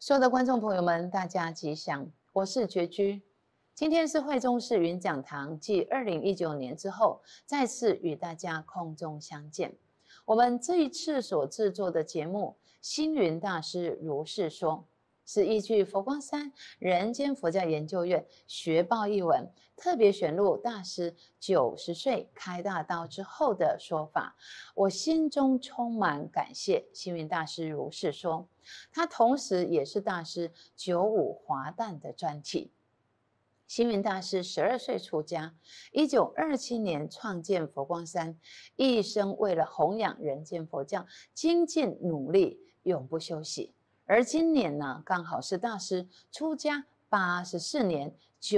所有的观众朋友们，大家吉祥，我是觉居。今天是惠中市云讲堂继2019年之后，再次与大家空中相见。我们这一次所制作的节目《星云大师如是说》，是依据佛光山人间佛教研究院学报译文特别选录大师90岁开大刀之后的说法。我心中充满感谢星云大师如是说，他同时也是大师95华诞的专题。星云大师12岁出家，1927年创建佛光山，一生为了弘扬人间佛教，精进努力，永不休息。而今年呢，刚好是大师出家84年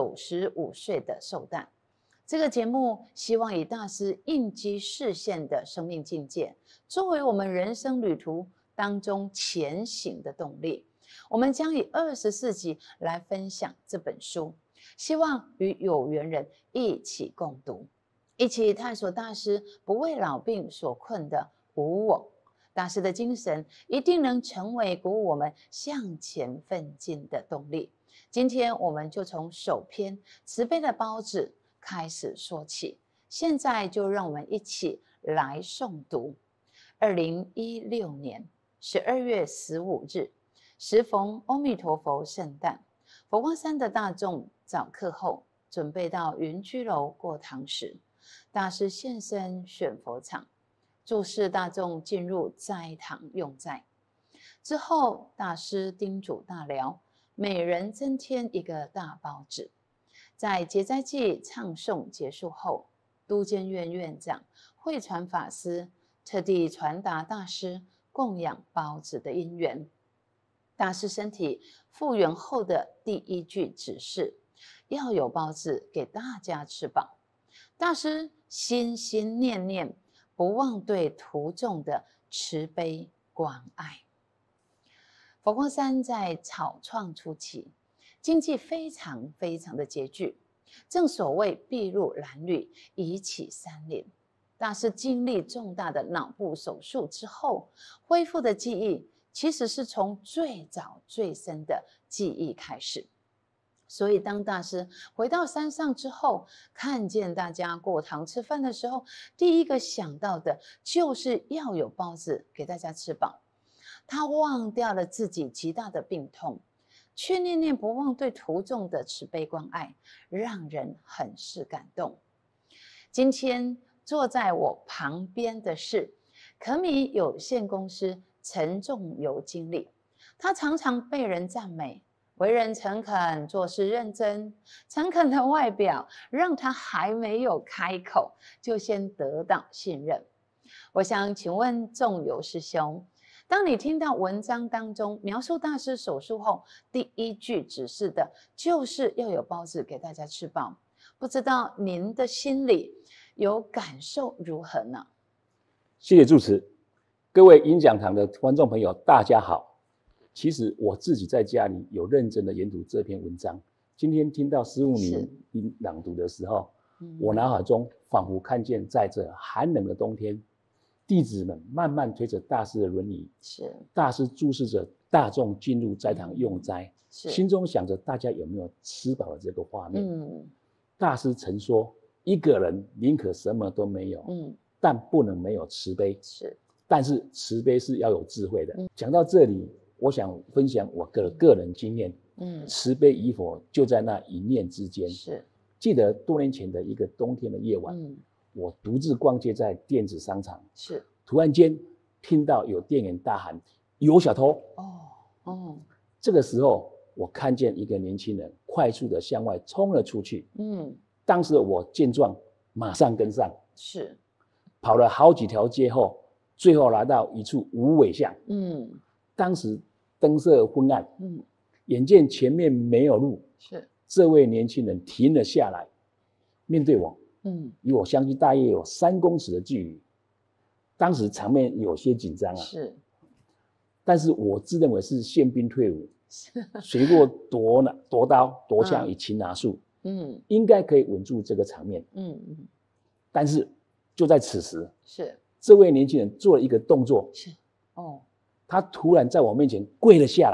95岁的寿诞。这个节目希望以大师应机示现的生命境界，作为我们人生旅途当中前行的动力。我们将以24集来分享这本书，希望与有缘人一起共读，一起探索大师不为老病所困的无我。大师的精神一定能成为鼓舞我们向前奋进的动力。今天我们就从首篇慈悲的包子开始说起，现在就让我们一起来诵读。2016年12月15日，时逢阿弥陀佛圣诞，佛光山的大众早课后，准备到云居楼过堂时，大师现身选佛场，注释大众进入斋堂用斋。之后，大师叮嘱大寮，每人增添一个大包子。在结斋祭唱诵结束后，都监院院长慧传法师特地传达大师供养包子的因缘。大师身体复原后的第一句指示，要有包子给大家吃饱。大师心心念念，不忘对徒众的慈悲关爱。佛光山在草创初期，经济非常的拮据，正所谓筚路蓝缕，宜起山林。大师经历重大的脑部手术之后，恢复的记忆其实是从最早最深的记忆开始。所以当大师回到山上之后，看见大家过堂吃饭的时候，第一个想到的就是要有包子给大家吃饱。他忘掉了自己极大的病痛，却念念不忘对徒众的慈悲关爱，让人很是感动。今天坐在我旁边的是可米有限公司陈仲游经理，他常常被人赞美，为人诚恳，做事认真。诚恳的外表让他还没有开口，就先得到信任。我想请问仲游师兄，当你听到文章当中描述大师手术后第一句指示的就是要有包子给大家吃饱，不知道您的心里有感受如何呢？ 谢谢主持。各位云讲堂的观众朋友大家好。其实我自己在家里有认真的研读这篇文章，今天听到师父您朗读的时候，我脑海中仿佛看见在这寒冷的冬天，弟子们慢慢推着大师的轮椅，大师注视着大众进入斋堂用斋，心中想着大家有没有吃饱的这个画面。大师曾说，一个人宁可什么都没有，但不能没有慈悲。但是慈悲是要有智慧的。讲到这里，我想分享我的个人经验。慈悲与否就在那一念之间。记得多年前的一个冬天的夜晚，我独自逛街在电子商场，突然间听到有店员大喊有小偷。这个时候我看见一个年轻人快速的向外冲了出去。当时我见状马上跟上，跑了好几条街后，最后来到一处无尾巷。当时灯色昏暗，眼见前面没有路，这位年轻人停了下来，面对我，与我相距大约有3公尺的距离。当时场面有些紧张啊，但是我自认为是宪兵退伍，学过夺刀夺枪与擒拿术，应该可以稳住这个场面。但是就在此时，这位年轻人做了一个动作，他突然在我面前跪了下来。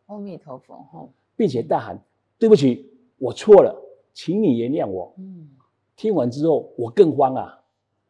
阿弥陀佛吼， 并且大喊：“对不起，我错了，请你原谅我。”听完之后，我更慌啊！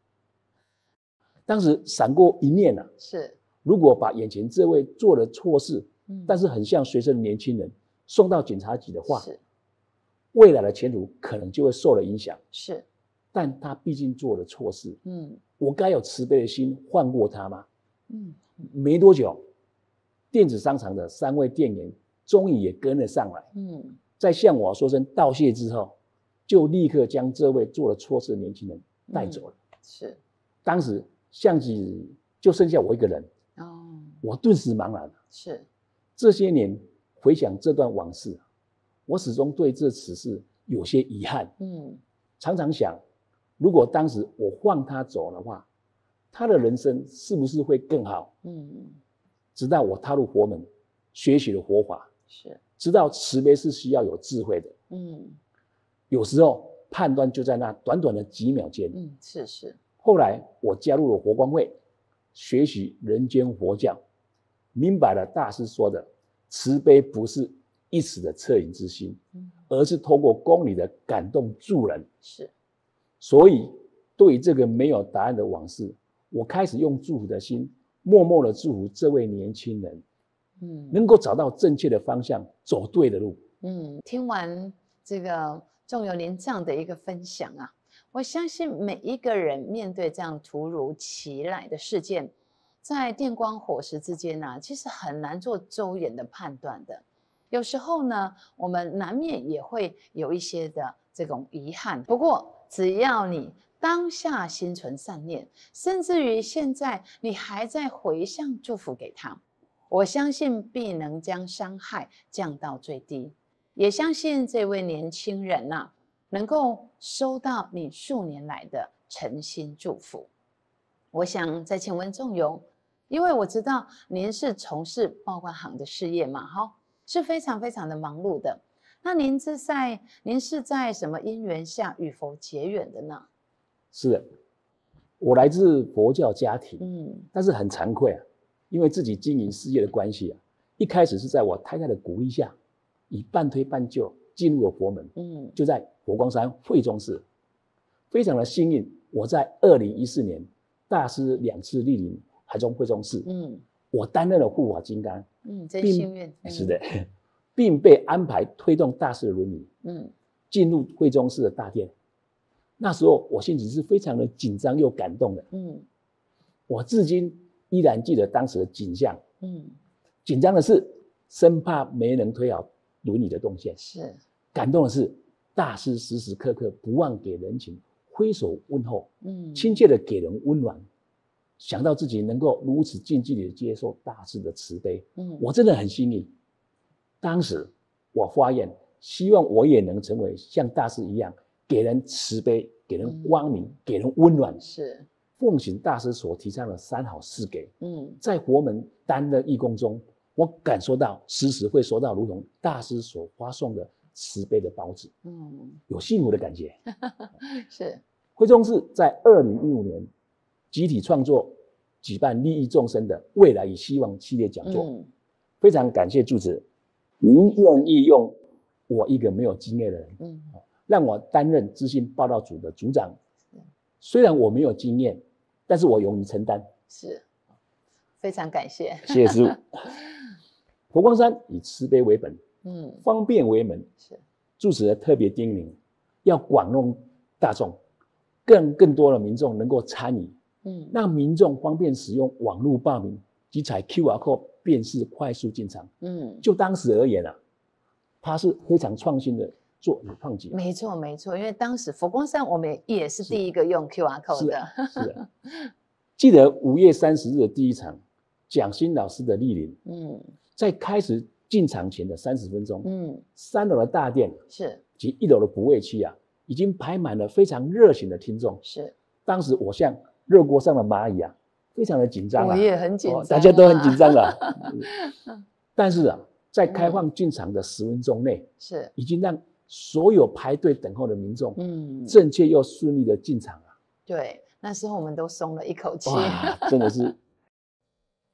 当时闪过一念啊， 是如果把眼前这位做了错事，但是很像学生的年轻人送到警察局的话， 是未来的前途可能就会受了影响。 是， 但他毕竟做了错事，我该有慈悲的心放过他吗？没多久，电子商场的3位店员终于也跟了上来，在向我说声道谢之后，就立刻将这位做了错事的年轻人带走了。 是， 当时巷子里就剩下我一个人，我顿时茫然。 是， 这些年回想这段往事，我始终对这此事有些遗憾。常常想，如果当时我放他走的话，他的人生是不是会更好？直到我踏入佛门，学习了佛法，是知道慈悲是需要有智慧的。有时候判断就在那短短的几秒间。 是。 后来我加入了佛光会，学习人间佛教，明白了大师说的慈悲不是一时的恻隐之心，而是透过公理的感动助人。是，所以对于这个没有答案的往事，我开始用祝福的心，默默的祝福这位年轻人，能够找到正确的方向，走对的路。 听完这个仲由您这样的一个分享啊，我相信每一个人面对这样突如其来的事件，在电光火石之间呢，其实很难做周延的判断的。有时候呢，我们难免也会有一些的这种遗憾。不过，只要你当下心存善念，甚至于现在你还在回向祝福给他，我相信必能将伤害降到最低。也相信这位年轻人啊，能够收到你数年来的诚心祝福。我想再请问仲由，因为我知道您是从事报关行的事业嘛，是非常非常的忙碌的。那您是在什么因缘下与佛结缘的呢？ 是的，我来自佛教家庭，但是很惭愧啊，因为自己经营事业的关系啊，一开始是在我太太的鼓励下，以半推半就进入了佛门，就在佛光山慧中寺。非常的幸运，我在2014年大师2次莅临台中慧中寺，我担任了护法金刚， 真幸运。 是的，并被安排推动大师的轮椅，进入慧中寺的大殿。那时候我心情是非常的紧张又感动的，我至今依然记得当时的景象，紧张的是生怕没人推好轮椅的动线，是感动的是大师时时刻刻不忘给人情，挥手问候，亲切的给人温暖。想到自己能够如此近距离的接受大师的慈悲，我真的很幸运。当时我发愿，希望我也能成为像大师一样，给人慈悲，给人光明，给人温暖。是奉行大师所提倡的3好4给。在佛门担任义工中，我感受到时时会收到如同大师所发送的慈悲的包子，有幸福的感觉。是慧中寺在2015年集体创作举办利益众生的未来与希望系列讲座，非常感谢住持，您愿意用我一个没有经验的人，让我担任资讯报道组的组长。虽然我没有经验，但是我勇于承担。是， 非常感谢， 谢谢师父。佛光山以慈悲为本，方便为门。是，住持的特别叮咛，要广弄大众，更多的民众能够参与。让民众方便使用网络报名及采 QR code 辨识快速进场。就当时而言啊，它是非常创新的做创举。 没错没错，因为当时佛光山我们也是第一个用 QR code 的。 是的。记得5月30日的第一场蒋欣老师的莅临，在开始进场前的30分钟，3楼的大殿是及1楼的补位区啊，已经排满了非常热情的听众。是，当时我像热锅上的蚂蚁啊，非常的紧张啊， 我也很紧张， 大家都很紧张了。但是啊，在开放进场的10分钟内，是已经让所有排队等候的民众，正确又顺利的进场了。 对，那时候我们都松了一口气。 哇，真的是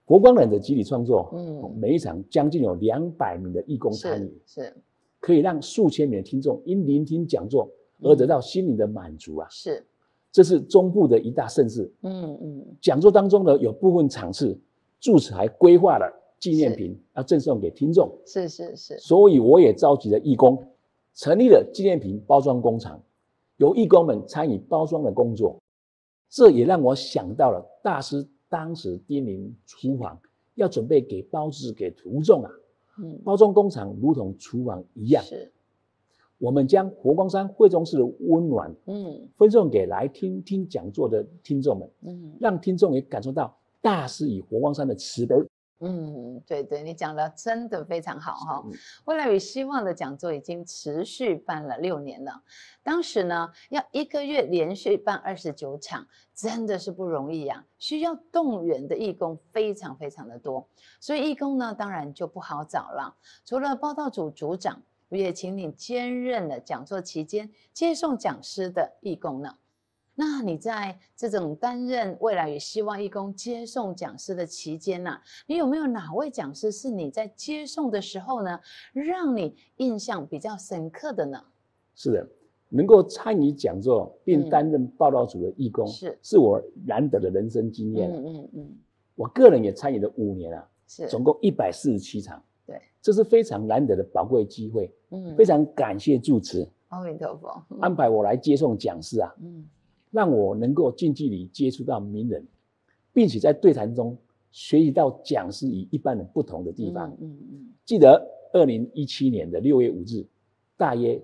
佛光人的集体创作，每一场将近有200名的义工参与， 是可以让数千名的听众因聆听讲座而得到心灵的满足啊！ 是， 这是中部的一大盛事。讲座当中呢，有部分场次住持还规划了纪念品要赠送给听众。 是， 所以我也召集了义工，成立了纪念品包装工厂，由义工们参与包装的工作。这也让我想到了大师当时叮咛厨房要准备给包子给徒众啊。包装工厂如同厨房一样， 是我们将佛光山惠中寺的温暖，分送给来听讲座的听众们，让听众也感受到大师与佛光山的慈悲。 对，你讲的真的非常好哈。未来与希望的讲座已经持续办了6年了，当时呢要1个月连续办29场，真的是不容易啊，需要动员的义工非常的多，所以义工呢当然就不好找了。除了报道组组长，我也请你兼任了讲座期间接送讲师的义工呢。那你在这种担任未来与希望义工接送讲师的期间啊，你有没有哪位讲师是你在接送的时候呢，让你印象比较深刻的呢？ 是的，能够参与讲座并担任报道组的义工，是我难得的人生经验。我个人也参与了5年啊，总共147场。对，这是非常难得的宝贵机会。非常感谢住持阿弥陀佛安排我来接送讲师啊。让我能够近距离接触到名人，并且在对谈中学习到讲师与一般人不同的地方。记得2017年的6月5日，大约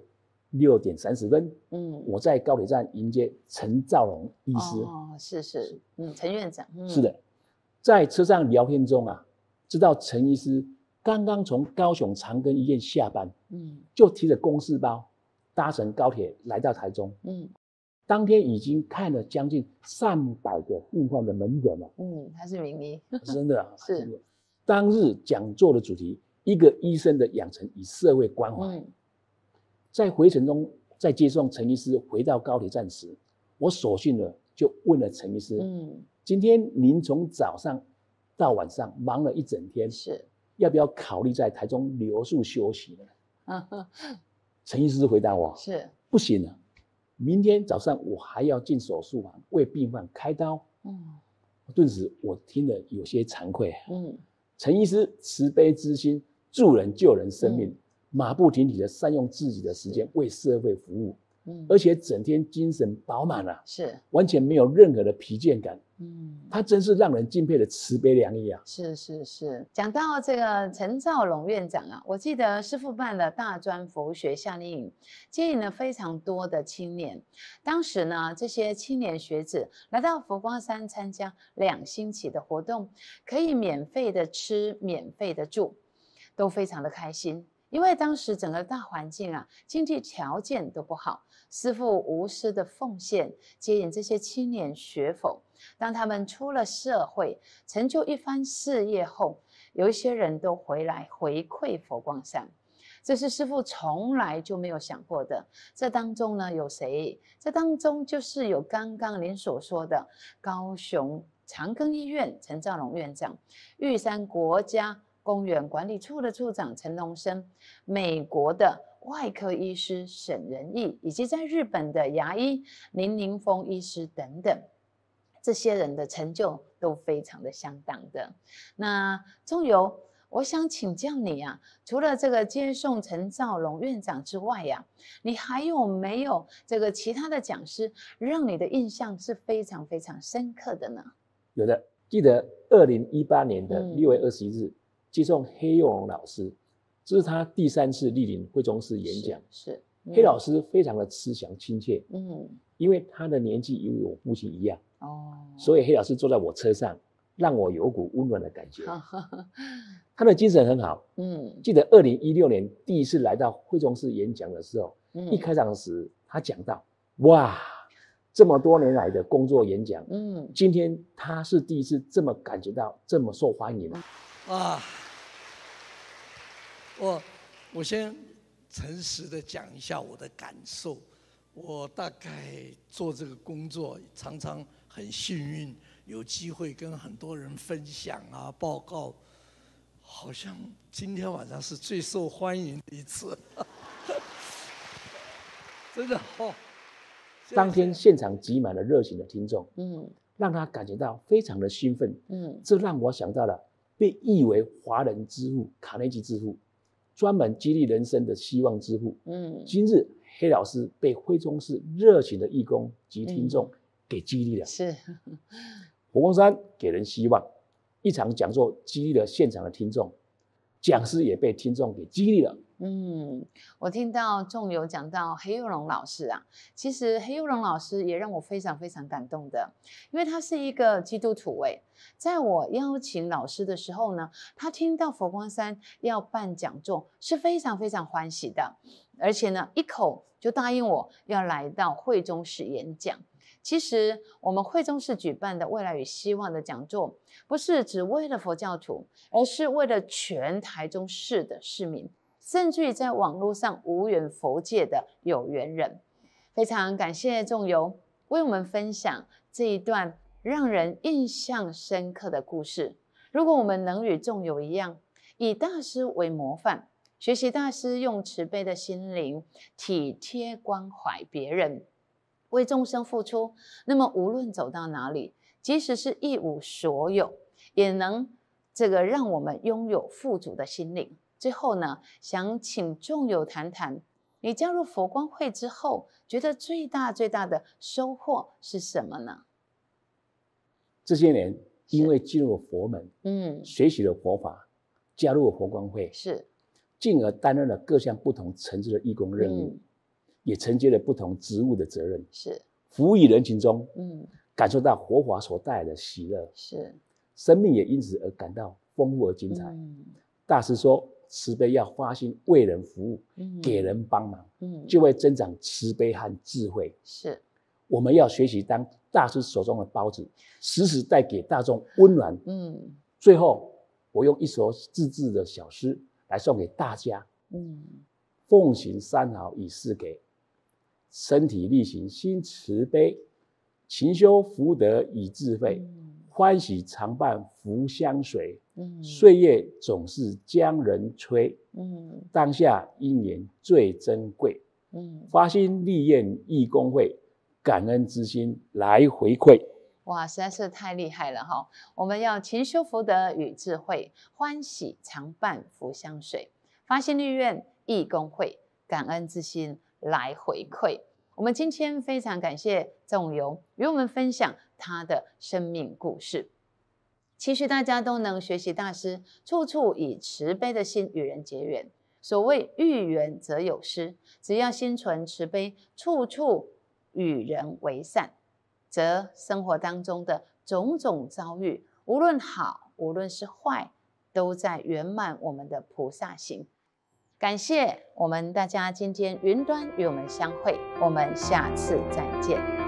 6点30分，我在高铁站迎接陈兆龙医师。 是，陈院长。 是的，在车上聊天中啊，知道陈医师刚刚从高雄长庚医院下班，就提着公事包搭乘高铁来到台中。当天已经看了将近300个病患的门诊了。 他是名医， 真的啊。 是。 当日讲座的主题，一个医生的养成与社会关怀。在回程中，在接送陈医师回到高铁站时，我索性的就问了陈医师：今天您从早上到晚上忙了一整天，要不要考虑在台中留宿休息呢？陈医师回答我：不行了。明天早上我还要进手术房为病患开刀。顿时我听了有些惭愧。陈医师慈悲之心，助人救人生命，马不停蹄的善用自己的时间为社会服务，而且整天精神饱满啊，完全没有任何的疲倦感。他真是让人敬佩的慈悲良医啊。 是。讲到这个陈兆龙院长啊，我记得师父办了大专佛学夏令营，接引了非常多的青年。当时呢，这些青年学子来到佛光山参加2星期的活动，可以免费的吃，免费的住，都非常的开心。因为当时整个大环境啊，经济条件都不好，师父无私的奉献，接引这些青年学佛。当他们出了社会，成就一番事业后，有一些人都回来回馈佛光山，这是师父从来就没有想过的。这当中呢，有谁？这当中就是有刚刚您所说的高雄长庚医院陈兆龙院长，玉山国家公园管理处的处长陈龙生，美国的外科医师沈仁义，以及在日本的牙医林宁峰医师等等。这些人的成就都非常的相当的。那中游，我想请教你啊，除了这个接送陈兆龙院长之外呀，你还有没有这个其他的讲师让你的印象是非常深刻的呢？ 有的，记得2018年的6月21日，接送黑幼龙老师，这是他第3次莅临惠中寺演讲。黑老师非常的慈祥亲切，因为他的年纪与我父亲一样，所以黑老师坐在我车上，让我有股温暖的感觉。他的精神很好，记得2016年第一次来到惠中寺演讲的时候，一开场时他讲到，哇，这么多年来的工作演讲，今天他是第一次这么感觉到这么受欢迎。 我先诚实的讲一下我的感受。我大概做这个工作常常很幸运， 有机会跟很多人分享啊、报告，好像今天晚上是最受欢迎的一次，真的哦。 当天现场挤满了热情的听众，让他感觉到非常的兴奋，这让我想到了被誉为华人之父卡内基之父，专门激励人生的希望之父。今日黑老师被惠中市热情的义工及听众给激励了。 是， 佛光山给人希望，一场讲座激励了现场的听众，讲师也被听众给激励了。 我听到仲友讲到黑幼龙老师啊，其实黑幼龙老师也让我非常非常感动的，因为他是一个基督徒在我邀请老师的时候呢，他听到佛光山要办讲座是非常非常欢喜的，而且呢一口就答应我要来到惠中市演讲。其实我们惠中市举办的未来与希望的讲座，不是只为了佛教徒，而是为了全台中市的市民，甚至于在网络上无缘佛界的有缘人。非常感谢仲友为我们分享这一段让人印象深刻的故事。如果我们能与仲友一样，以大师为模范，学习大师用慈悲的心灵体贴关怀别人，为众生付出，那么无论走到哪里，即使是一无所有，也能让我们拥有富足的心灵。最后呢，想请仲友谈谈，你加入佛光会之后，觉得最大的收获是什么呢？ 这些年，因为进入了佛门，学习了佛法，加入了佛光会，进而担任了各项不同层次的义工任务，也承接了不同职务的责任，服务于人群中，感受到佛法所带来的喜乐，生命也因此而感到丰富而精彩。大师说，慈悲要发心为人服务，给人帮忙，就会增长慈悲和智慧。我们要学习当大师手中的包子，时时带给大众温暖。最后，我用一首自制的小诗来送给大家。奉行三好以示给，身体力行心慈悲，勤修福德以智慧，欢喜常伴福相随。岁月总是将人催，当下因缘最珍贵。发心立愿义工会，感恩之心来回馈。 哇，实在是太厉害了哈！我们要勤修福德与智慧，欢喜常伴福相随。发心立愿义工会，感恩之心来回馈。我们今天非常感谢仲友与我们分享他的生命故事。期许大家都能学习大师，处处以慈悲的心与人结缘。所谓遇缘则有失，只要心存慈悲，处处与人为善，则生活当中的种种遭遇，无论好，无论是坏，都在圆满我们的菩萨行。感谢我们大家今天云端与我们相会，我们下次再见。